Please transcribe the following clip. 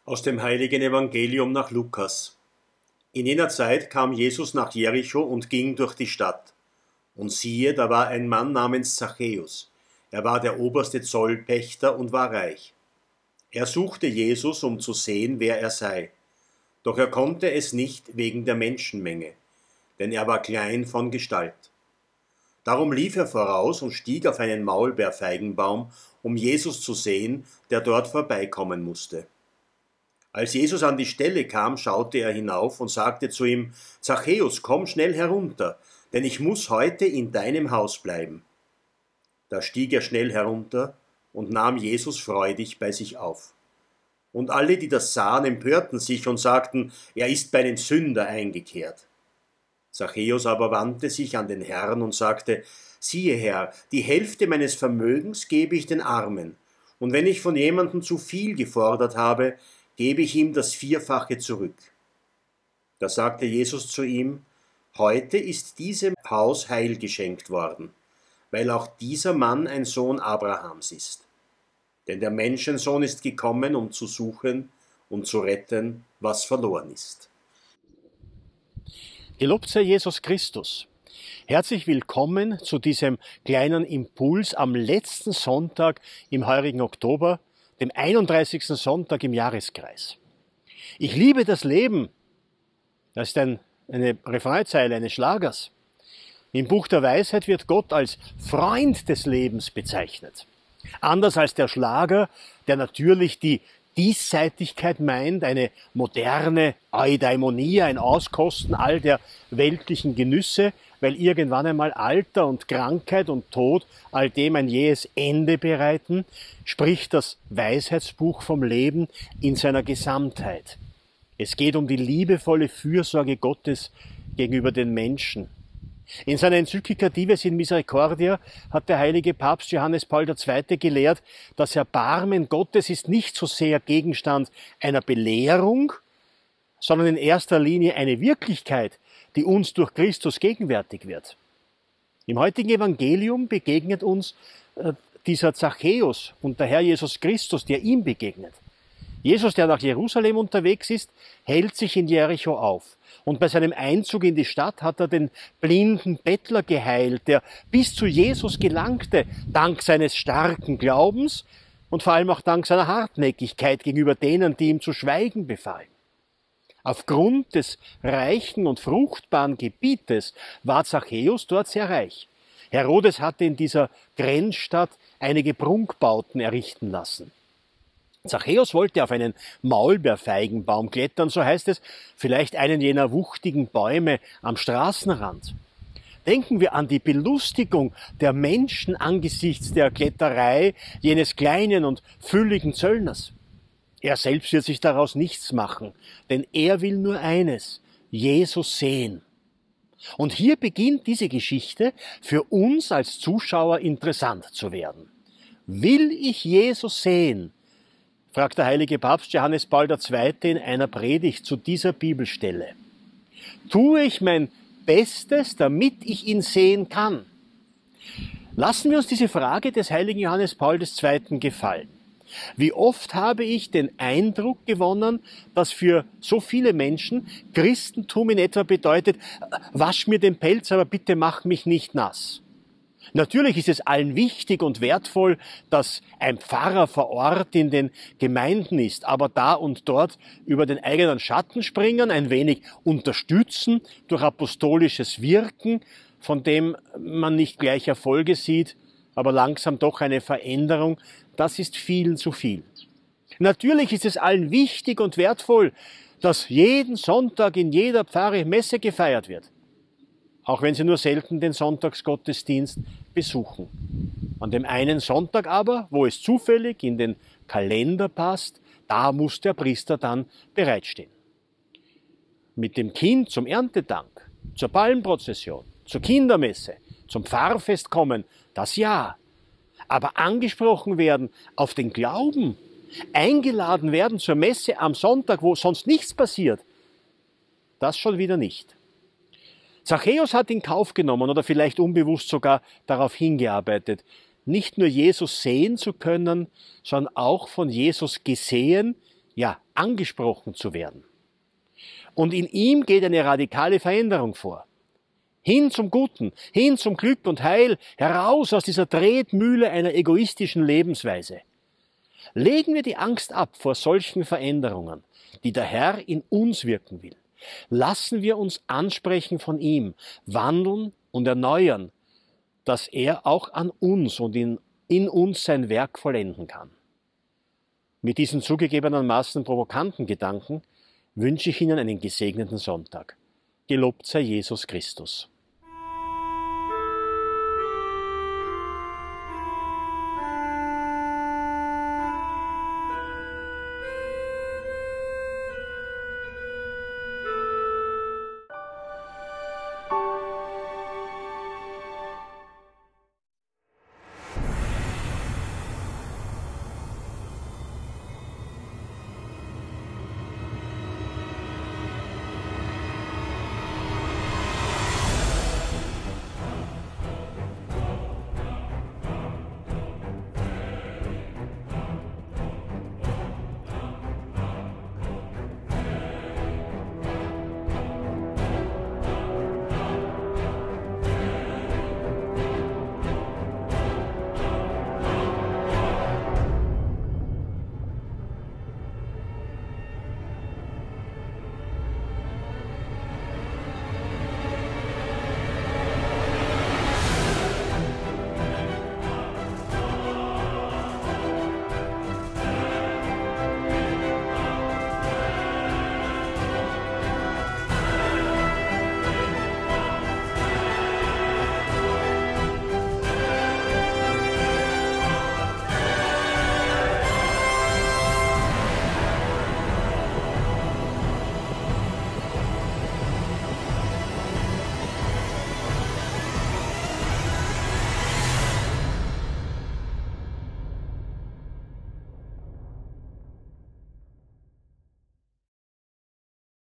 Aus dem heiligen Evangelium nach Lukas. In jener Zeit kam Jesus nach Jericho und ging durch die Stadt. Und siehe, da war ein Mann namens Zachäus. Er war der oberste Zollpächter und war reich. Er suchte Jesus, um zu sehen, wer er sei. Doch er konnte es nicht wegen der Menschenmenge, denn er war klein von Gestalt. Darum lief er voraus und stieg auf einen Maulbeerfeigenbaum, um Jesus zu sehen, der dort vorbeikommen musste. Als Jesus an die Stelle kam, schaute er hinauf und sagte zu ihm: Zachäus, komm schnell herunter, denn ich muss heute in deinem Haus bleiben. Da stieg er schnell herunter und nahm Jesus freudig bei sich auf. Und alle, die das sahen, empörten sich und sagten: Er ist bei einem Sünder eingekehrt. Zachäus aber wandte sich an den Herrn und sagte: Siehe, Herr, die Hälfte meines Vermögens gebe ich den Armen, und wenn ich von jemandem zu viel gefordert habe, gebe ich ihm das Vierfache zurück. Da sagte Jesus zu ihm: Heute ist diesem Haus Heil geschenkt worden, weil auch dieser Mann ein Sohn Abrahams ist. Denn der Menschensohn ist gekommen, um zu suchen und zu retten, was verloren ist. Gelobt sei Jesus Christus. Herzlich willkommen zu diesem kleinen Impuls am letzten Sonntag im heurigen Oktober, dem 31. Sonntag im Jahreskreis. Ich liebe das Leben. Das ist eine Refrainzeile eines Schlagers. Im Buch der Weisheit wird Gott als Freund des Lebens bezeichnet. Anders als der Schlager, der natürlich die Diesseitigkeit meint, eine moderne Eudaimonie, ein Auskosten all der weltlichen Genüsse, weil irgendwann einmal Alter und Krankheit und Tod all dem ein jähes Ende bereiten, spricht das Weisheitsbuch vom Leben in seiner Gesamtheit. Es geht um die liebevolle Fürsorge Gottes gegenüber den Menschen. In seiner Enzyklika Dives in Misericordia hat der heilige Papst Johannes Paul II. Gelehrt, das Erbarmen Gottes ist nicht so sehr Gegenstand einer Belehrung, sondern in erster Linie eine Wirklichkeit, die uns durch Christus gegenwärtig wird. Im heutigen Evangelium begegnet uns dieser Zachäus und der Herr Jesus Christus, der ihm begegnet. Jesus, der nach Jerusalem unterwegs ist, hält sich in Jericho auf. Und bei seinem Einzug in die Stadt hat er den blinden Bettler geheilt, der bis zu Jesus gelangte, dank seines starken Glaubens und vor allem auch dank seiner Hartnäckigkeit gegenüber denen, die ihm zu schweigen befahlen. Aufgrund des reichen und fruchtbaren Gebietes war Zachäus dort sehr reich. Herodes hatte in dieser Grenzstadt einige Prunkbauten errichten lassen. Zachäus wollte auf einen Maulbeerfeigenbaum klettern, so heißt es, vielleicht einen jener wuchtigen Bäume am Straßenrand. Denken wir an die Belustigung der Menschen angesichts der Kletterei jenes kleinen und fülligen Zöllners. Er selbst wird sich daraus nichts machen, denn er will nur eines: Jesus sehen. Und hier beginnt diese Geschichte für uns als Zuschauer interessant zu werden. Will ich Jesus sehen? Fragt der heilige Papst Johannes Paul II. In einer Predigt zu dieser Bibelstelle. Tue ich mein Bestes, damit ich ihn sehen kann? Lassen wir uns diese Frage des heiligen Johannes Paul II. Gefallen. Wie oft habe ich den Eindruck gewonnen, dass für so viele Menschen Christentum in etwa bedeutet: Wasch mir den Pelz, aber bitte mach mich nicht nass. Natürlich ist es allen wichtig und wertvoll, dass ein Pfarrer vor Ort in den Gemeinden ist, aber da und dort über den eigenen Schatten springen, ein wenig unterstützen durch apostolisches Wirken, von dem man nicht gleich Erfolge sieht, aber langsam doch eine Veränderung, das ist vielen zu viel. Natürlich ist es allen wichtig und wertvoll, dass jeden Sonntag in jeder Pfarre Messe gefeiert wird, auch wenn sie nur selten den Sonntagsgottesdienst besuchen. An dem einen Sonntag aber, wo es zufällig in den Kalender passt, da muss der Priester dann bereitstehen. Mit dem Kind zum Erntedank, zur Palmprozession, zur Kindermesse, zum Pfarrfest kommen, das ja. Aber angesprochen werden auf den Glauben, eingeladen werden zur Messe am Sonntag, wo sonst nichts passiert, das schon wieder nicht. Zachäus hat in Kauf genommen oder vielleicht unbewusst sogar darauf hingearbeitet, nicht nur Jesus sehen zu können, sondern auch von Jesus gesehen, angesprochen zu werden. Und in ihm geht eine radikale Veränderung vor. Hin zum Guten, hin zum Glück und Heil, heraus aus dieser Tretmühle einer egoistischen Lebensweise. Legen wir die Angst ab vor solchen Veränderungen, die der Herr in uns wirken will. Lassen wir uns ansprechen von ihm, wandeln und erneuern, dass er auch an uns und in uns sein Werk vollenden kann. Mit diesen zugegebenermaßen provokanten Gedanken wünsche ich Ihnen einen gesegneten Sonntag. Gelobt sei Jesus Christus.